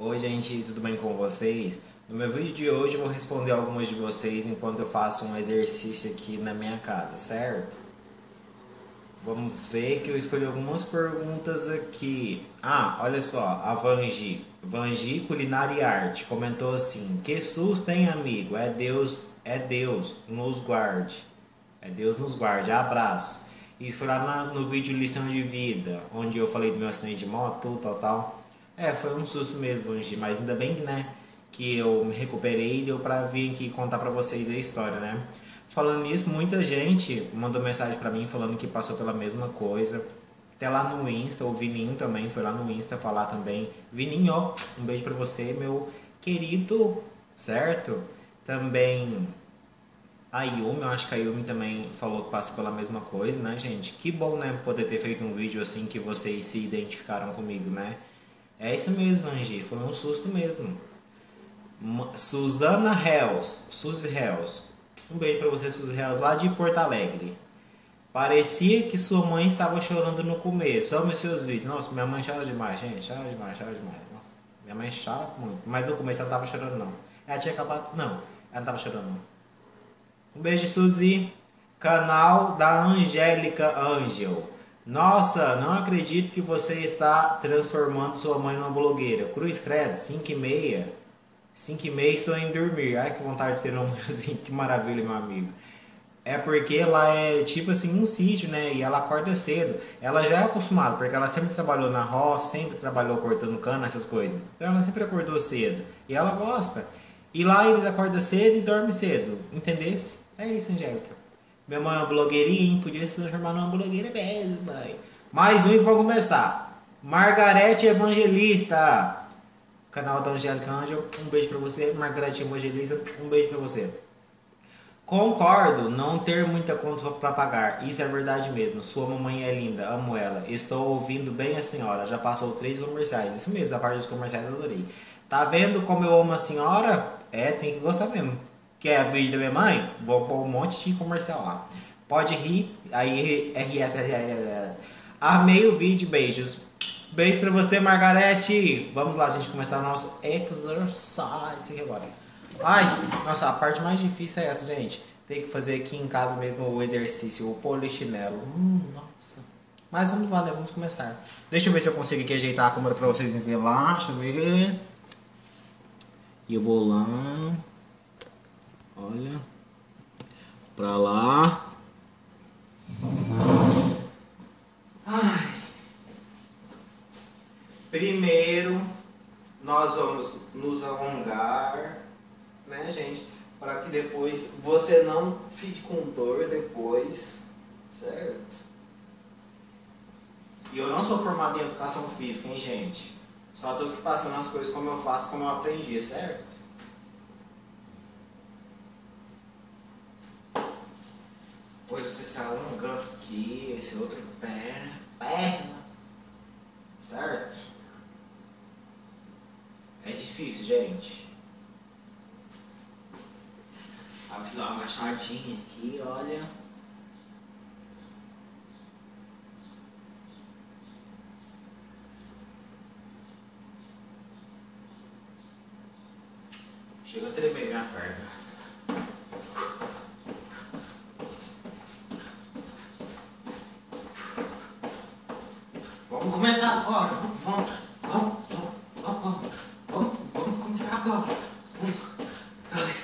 Oi gente, tudo bem com vocês? No meu vídeo de hoje eu vou responder algumas de vocês enquanto eu faço um exercício aqui na minha casa, certo? Vamos ver que eu escolhi algumas perguntas aqui. Olha só, a Vangi Culinária e Arte comentou assim: que SUS tem, amigo? É Deus, nos guarde. É Deus nos guarde, abraço. E foi lá no vídeo Lição de Vida, onde eu falei do meu acidente de moto, tudo, tal. Foi um susto mesmo, Angie, mas ainda bem, né, que eu me recuperei e deu pra vir aqui contar pra vocês a história, né? Falando nisso, muita gente mandou mensagem pra mim falando que passou pela mesma coisa. Até lá no Insta, o Vininho também foi lá no Insta falar também. Vininho, ó, um beijo pra você, meu querido, certo? Também a Yumi, eu acho que a Yumi também falou que passou pela mesma coisa, né, gente? Que bom, né, poder ter feito um vídeo assim que vocês se identificaram comigo, né? É isso mesmo, Angie, foi um susto mesmo. Susana Hells, Suzy Hells. Um beijo pra você, Suzy Hells, lá de Porto Alegre. Parecia que sua mãe estava chorando no começo. Amo seus vídeos. Nossa, minha mãe chora demais, gente. Chora demais, chora demais. Nossa, minha mãe chora muito. Mas no começo ela não estava chorando, não. Ela tinha acabado. Não, ela não estava chorando, não. Um beijo, Suzy. Canal da Angélica Angel. Nossa, não acredito que você está transformando sua mãe numa blogueira. Cruz credo, 5h30. 5h30 estou indo dormir. Ai, que vontade de ter um assim, que maravilha, meu amigo. É porque lá é tipo assim um sítio, né? E ela acorda cedo. Ela já é acostumada, porque ela sempre trabalhou na roça, sempre trabalhou cortando cana, essas coisas. Então ela sempre acordou cedo. E ela gosta. E lá eles acordam cedo e dormem cedo. Entendesse? É isso, Angélica. Minha mãe é uma blogueirinha, podia se transformar numa blogueira mesmo, mãe. Mais um e vamos começar. Margarete Evangelista. Canal da Angélica Angel, um beijo pra você. Margarete Evangelista, um beijo pra você. Concordo, não ter muita conta para pagar. Isso é verdade mesmo. Sua mamãe é linda, amo ela. Estou ouvindo bem a senhora. Já passou 3 comerciais. Isso mesmo, a parte dos comerciais eu adorei. Tá vendo como eu amo a senhora? Tem que gostar mesmo. Quer vídeo da minha mãe? Vou pôr um monte de comercial lá. Pode rir. Aí, RS. Amei o vídeo, beijos. Beijo pra você, Margarete. Vamos lá, a gente começar o nosso exercise agora. Ai, nossa, a parte mais difícil é essa, gente. Tem que fazer aqui em casa mesmo o exercício, o polichinelo. Nossa. Mas vamos lá, né? Vamos começar. Deixa eu ver se eu consigo aqui ajeitar a câmera pra vocês me verem lá. Deixa eu ver. E eu vou lá. Olha. Pra lá. Ai. Primeiro, nós vamos nos alongar, né, gente? Para que depois você não fique com dor depois, certo? E eu não sou formado em educação física, hein, gente? Só tô aqui passando as coisas como eu faço, como eu aprendi, certo? Depois você se alonga aqui, esse outro perna, certo? É difícil, gente. Vou precisar dar uma agachadinha aqui, olha. Chega a tremer minha perna. Vamos começar agora. Vamos começar agora. 1, 2.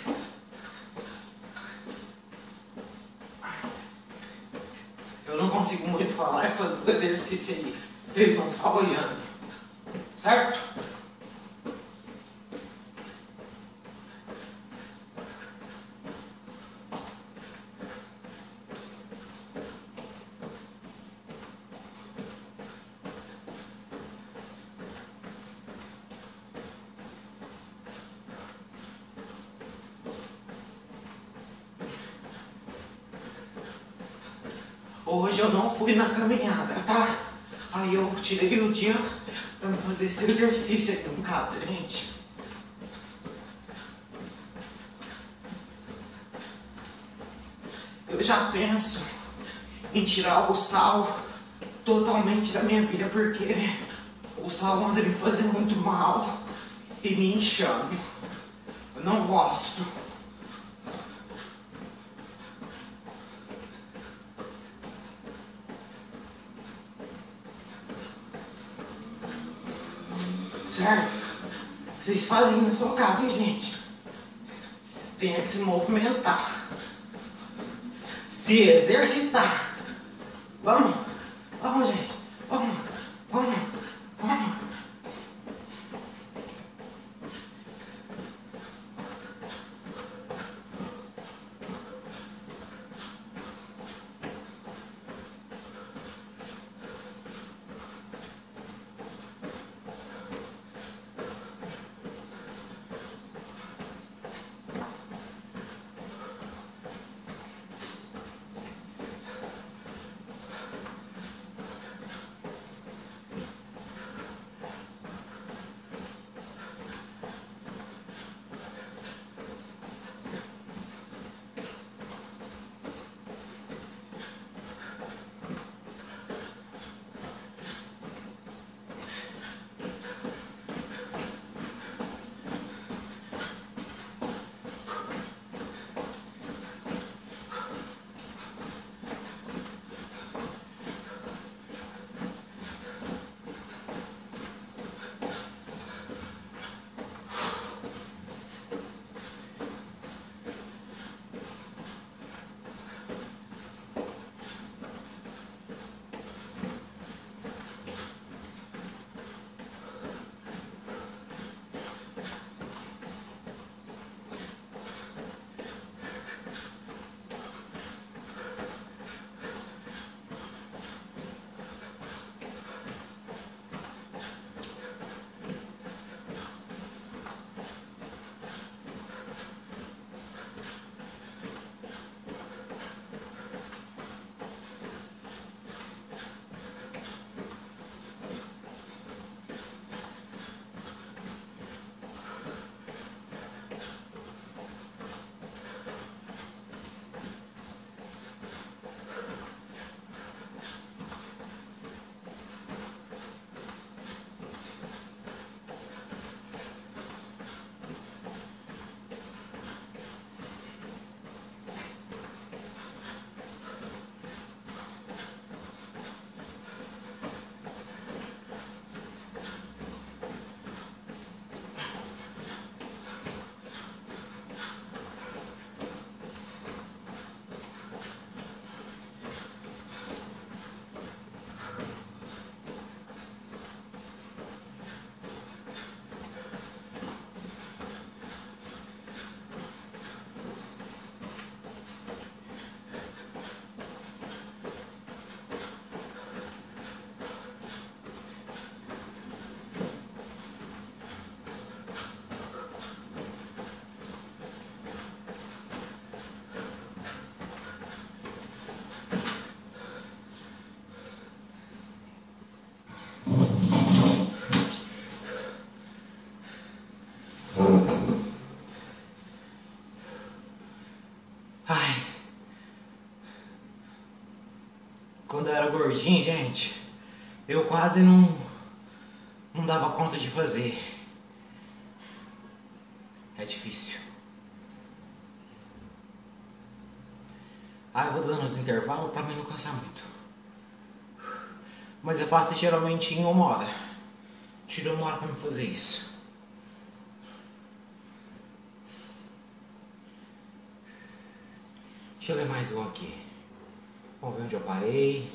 Eu não consigo muito falar e fazer o exercício aí. Vocês vão só olhando. Certo? Hoje eu não fui na caminhada, tá? Aí eu tirei o dia pra fazer esse exercício aqui em casa, gente. Eu já penso em tirar o sal totalmente da minha vida, porque o sal anda me fazendo muito mal. e me inchando. Eu não gosto. Certo? Vocês fazem na sua casa, hein, gente? Tem que se movimentar. Se exercitar. Vamos? Vamos, gente. Vamos. Vamos. Vamos. Quando eu era gordinho, gente, eu quase não dava conta de fazer. É difícil. Eu vou dando os intervalos pra mim não cansar muito. Mas eu faço geralmente em 1 hora. Tiro 1 hora pra me fazer isso. Deixa eu ver mais um aqui. Vamos ver onde eu parei.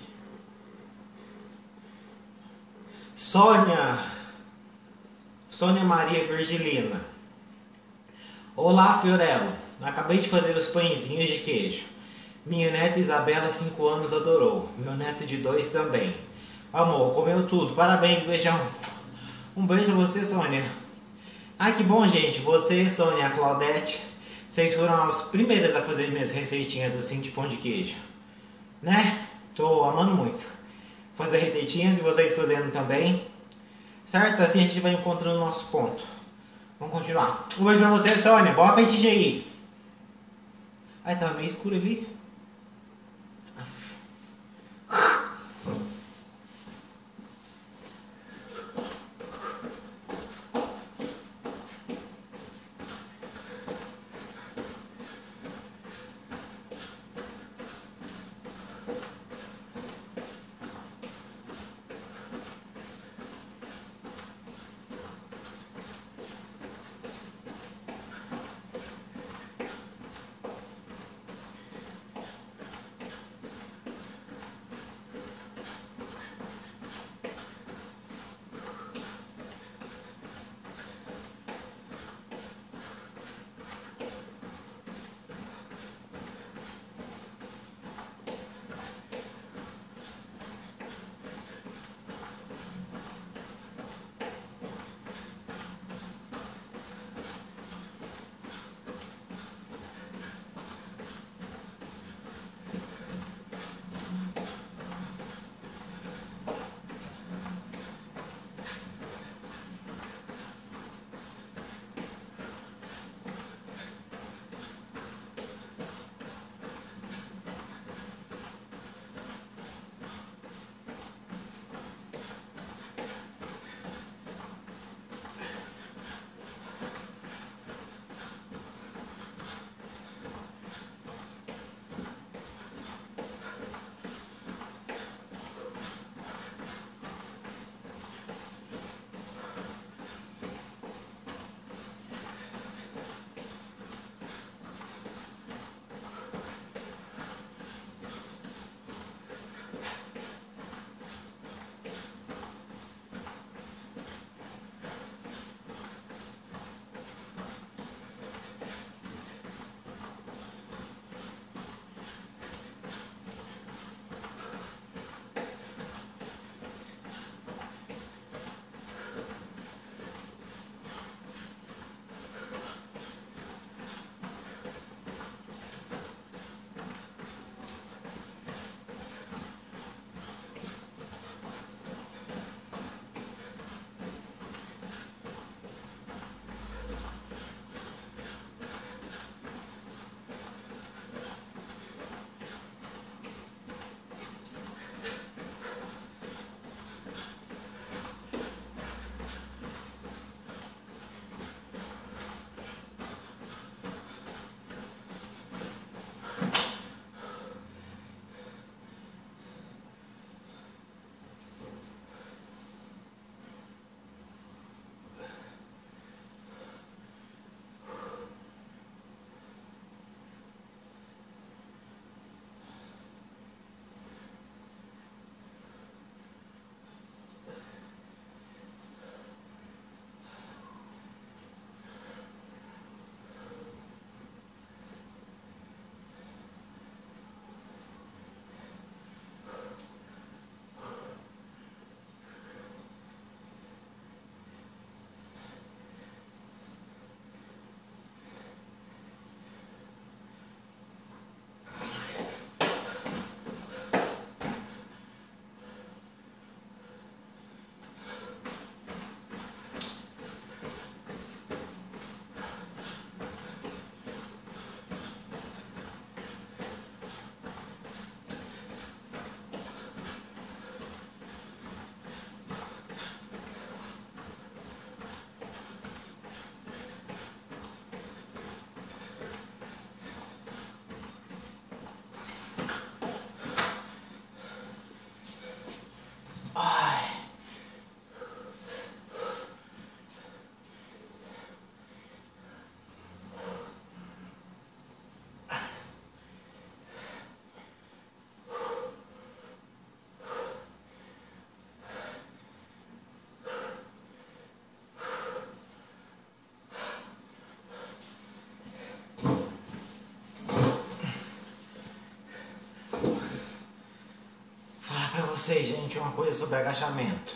Sônia Maria Virgilina. Olá, Fiorello. Acabei de fazer os pãezinhos de queijo. Minha neta Isabela, 5 anos, adorou. Meu neto de 2 também. Amor, comeu tudo. Parabéns, beijão. Um beijo pra você, Sônia. Ai, que bom, gente. Você, Sônia, a Claudete, vocês foram as primeiras a fazer minhas receitinhas assim de pão de queijo. Né? Tô amando muito. Fazer receitinhas e vocês fazendo também. Certo? Assim a gente vai encontrando o nosso ponto. Vamos continuar. Um beijo pra você, Sônia. Bom apetite aí. Ai, tava meio escuro ali. vocês, gente, uma coisa sobre agachamento.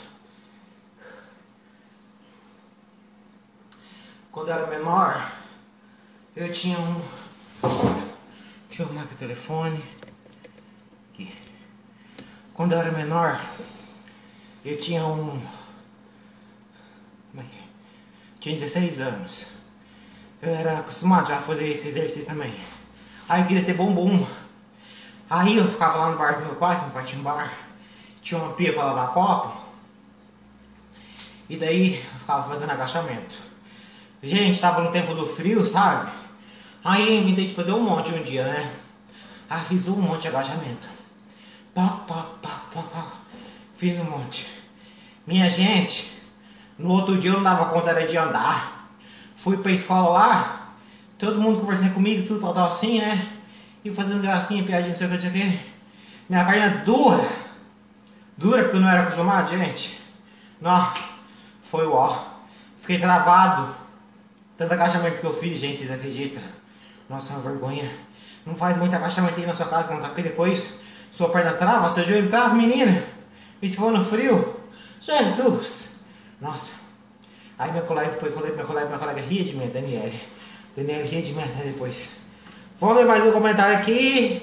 Quando eu era menor, eu tinha um... Deixa eu arrumar aqui o telefone. Aqui. Quando eu era menor, eu tinha um... Como é que é? Tinha 16 anos. Eu era acostumado já a fazer esse exercício também. Aí eu queria ter bumbum. Aí eu ficava lá no bar do meu pai, que meu pai tinha um bar. Tinha uma pia para lavar copo. E daí eu ficava fazendo agachamento. Gente, tava no tempo do frio, sabe? Aí eu inventei de fazer um monte um dia, né? Aí fiz um monte de agachamento. Poc, poc, poc, poc, poc. Fiz um monte. Minha gente, no outro dia eu não dava conta era de andar. Fui pra escola lá, todo mundo conversando comigo, tudo tal assim, né? E fazendo gracinha, piadinha, não sei o que, não sei o que. Minha perna dura. Dura porque eu não era acostumado, gente. Não, foi o ó. Fiquei travado. Tanto agachamento que eu fiz, gente, vocês acreditam? Nossa, uma vergonha. Não faz muito agachamento aí na sua casa, não tá? Porque depois sua perna trava, seu joelho trava, menina. E se for no frio, Jesus! Nossa. Aí meu colega, depois meu colega ria de mim, Daniele. Daniele ria de mim até depois. Vamos ver mais um comentário aqui.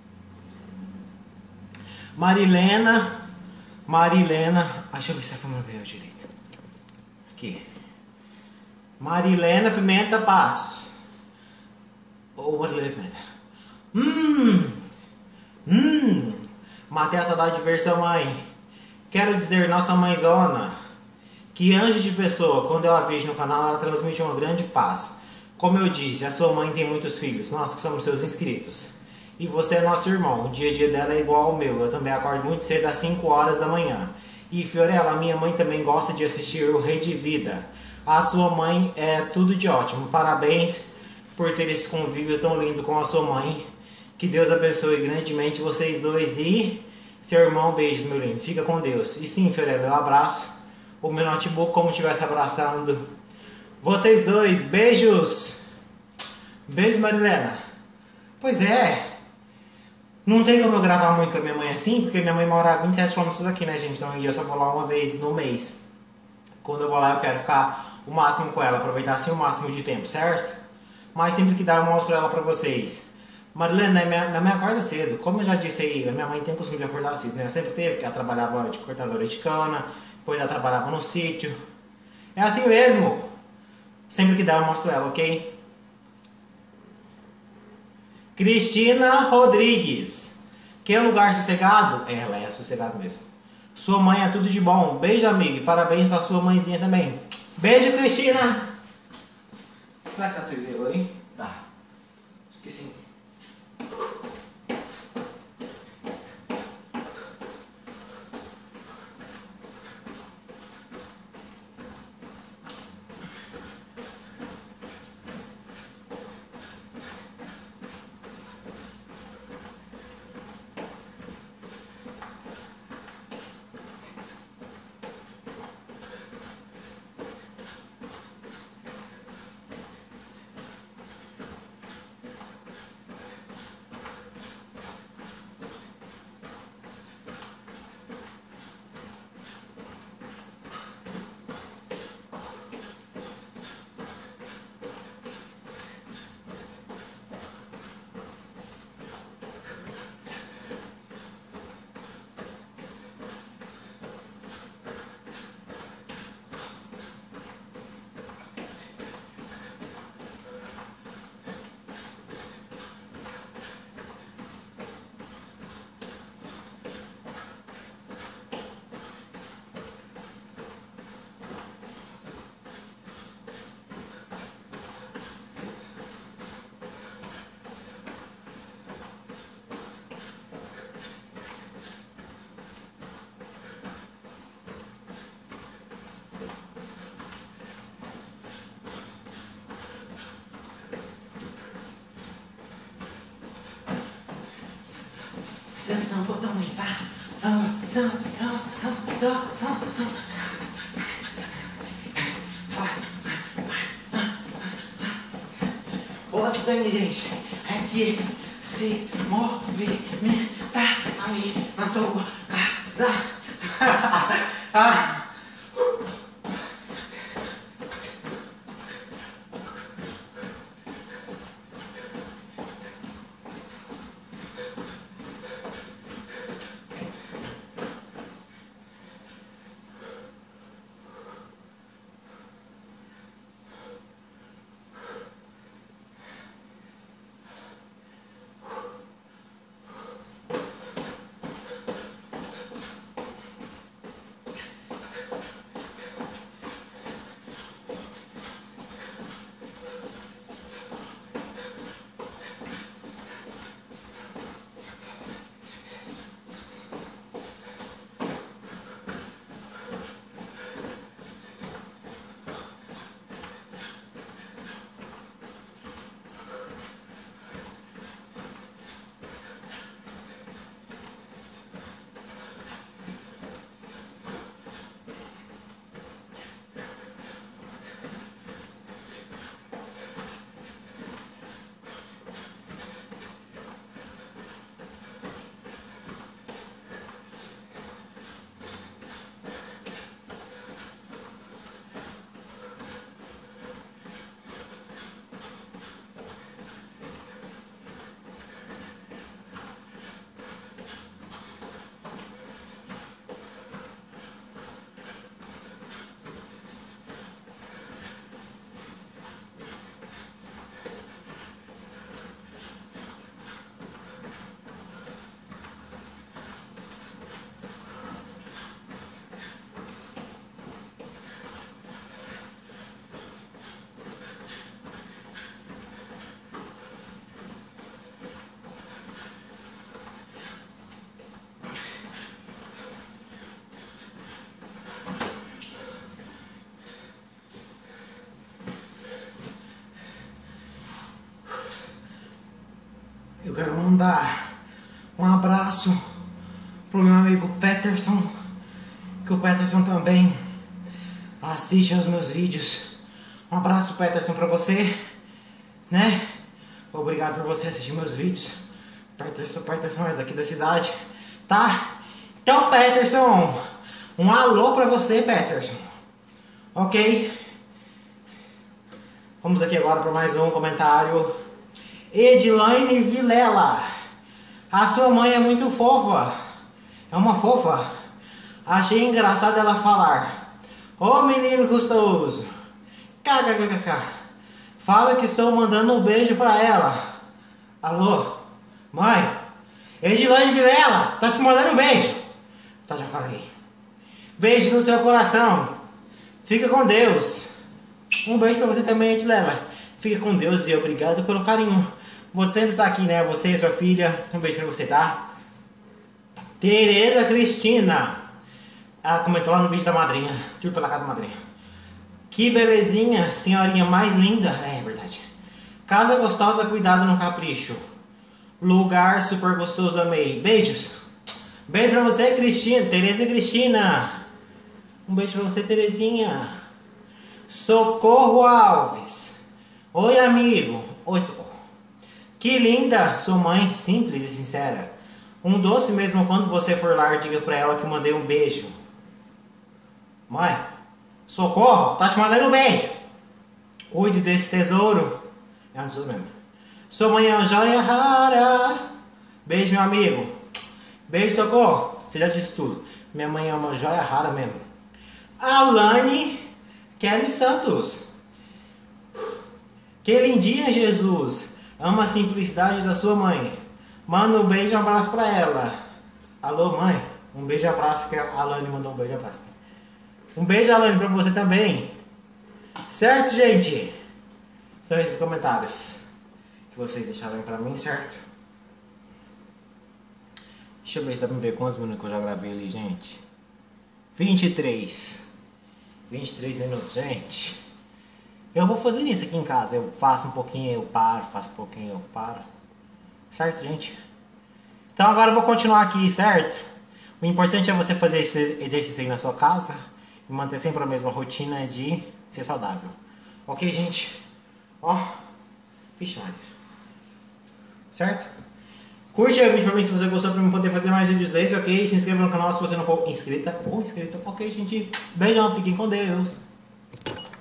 Marilena. Deixa eu ver se a fama ganhou direito. Aqui. Marilena Pimenta Passos. Ou Marilena Pimenta. Matei a saudade de ver sua mãe. Quero dizer, nossa mãezona, que anjo de pessoa, quando eu a vejo no canal, ela transmite uma grande paz. Como eu disse, a sua mãe tem muitos filhos, nós que somos seus inscritos. E você é nosso irmão, o dia a dia dela é igual ao meu. Eu também acordo muito cedo às 5 horas da manhã. E Fiorella, minha mãe também gosta de assistir o Rei de Vida. A sua mãe é tudo de ótimo. Parabéns por ter esse convívio tão lindo com a sua mãe. Que Deus abençoe grandemente vocês dois e seu irmão. Beijos, meu lindo. Fica com Deus. E sim, Fiorella, eu abraço o meu notebook como se estivesse abraçando vocês dois. Beijos. Beijo, Marilena. Pois é. Não tem como eu gravar muito com a minha mãe assim, porque minha mãe mora a 27 km daqui, né, gente? Então eu só vou lá uma vez no mês. Quando eu vou lá eu quero ficar o máximo com ela, aproveitar assim o máximo de tempo, certo? Mas sempre que dá eu mostro ela pra vocês. Marilena, minha mãe acorda cedo. Como eu já disse aí, a minha mãe tem o costume de acordar cedo, né? Sempre teve, porque ela trabalhava de cortadora de cana, depois ela trabalhava no sítio. É assim mesmo. Sempre que dá eu mostro ela, ok? Cristina Rodrigues. Que lugar sossegado? Ela é sossegado mesmo. Sua mãe é tudo de bom. Beijo, amigo. E parabéns pra sua mãezinha também. Beijo, Cristina. Será que tá tudo aí? Tá. Esqueci. Sensação totalmente, tá? Gosto da minha gente é que se movimentar aí na sua casa. Ah. Eu quero mandar um abraço pro meu amigo Peterson, que o Peterson também assiste aos meus vídeos. Um abraço, Peterson, pra você, né? Obrigado por você assistir meus vídeos. Peterson é daqui da cidade, tá? Então, Peterson, um alô pra você, Peterson. Ok? Vamos aqui agora para mais um comentário. Edilaine Vilela. A sua mãe é muito fofa. É uma fofa. Achei engraçado ela falar: ô menino gostoso. KKKK. Fala que estou mandando um beijo para ela. Alô? Mãe? Edilaine Vilela. Tá te mandando um beijo. Tá, já falei. Beijo no seu coração. Fica com Deus. Um beijo pra você também, Edilela. Fica com Deus e obrigado pelo carinho. Você sempre tá aqui, né? Você e sua filha. Um beijo pra você, tá? Tereza Cristina. Ela comentou lá no vídeo da madrinha. Tiro pela casa da madrinha. Que belezinha, senhorinha mais linda. É verdade. Casa gostosa, cuidado no capricho. Lugar super gostoso, amei. Beijos. Beijo pra você, Cristina. Tereza Cristina. Um beijo pra você, Terezinha. Socorro Alves. Oi, amigo. Oi, Socorro. Que linda sua mãe, simples e sincera. Um doce mesmo quando você for lá, diga pra ela que mandei um beijo. Mãe, Socorro, tá te mandando um beijo. Cuide desse tesouro. É um tesouro mesmo. Sua mãe é uma joia rara. Beijo, meu amigo. Beijo, Socorro. Você já disse tudo. Minha mãe é uma joia rara mesmo. Alane Kelly Santos. Que lindinha, Jesus. Ama a simplicidade da sua mãe. Manda um beijo e um abraço pra ela. Alô, mãe. Um beijo e abraço, que a Alane mandou um beijo e abraço. Um beijo, Alane, pra você também. Certo, gente? São esses comentários que vocês deixaram pra mim, certo? Deixa eu ver se dá pra ver quantos minutos que eu já gravei ali, gente. 23 minutos, gente. Eu vou fazendo isso aqui em casa. Eu faço um pouquinho, eu paro. Faço um pouquinho, eu paro. Certo, gente? Então agora eu vou continuar aqui, certo? O importante é você fazer esse exercício aí na sua casa e manter sempre a mesma rotina de ser saudável. Ok, gente? Ó. Vixe, Maria. Certo? Curte o vídeo pra mim se você gostou, pra mim poder fazer mais vídeos desses, ok? Se inscreva no canal se você não for inscrita ou inscrito. Ok, gente? Beijão, fiquem com Deus.